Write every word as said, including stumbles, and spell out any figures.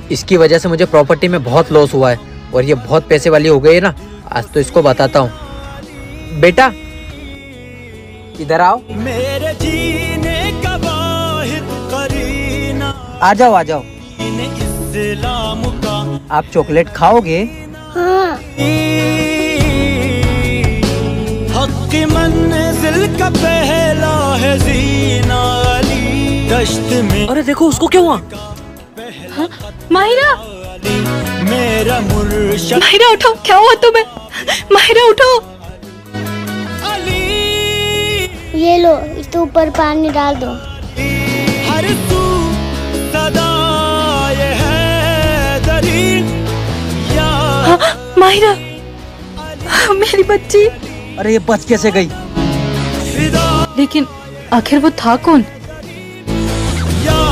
इसकी वजह से मुझे प्रॉपर्टी में बहुत लॉस हुआ है और ये बहुत पैसे वाली हो गई है ना। आज तो इसको बताता हूँ। बेटा इधर आओ। मेरे जीने का वाहिद करीना। आ जाओ आ जाओ। इस्लाम का आप चॉकलेट खाओगे? हाँ। हक की मंजिल का पहला है जीना अली दश्त में। अरे देखो उसको क्या हुआ? हाँ? माहिरा, मेरा मुर्शिद। माहिरा उठो, क्या हुआ तुम्हें? माहिरा उठो। अली ये लो, इसके ऊपर पानी डाल दो। हर तू सदाए है दरी या। हाँ, माहिरा, मेरी बच्ची। अरे ये बच कैसे गई? लेकिन आखिर वो था कौन?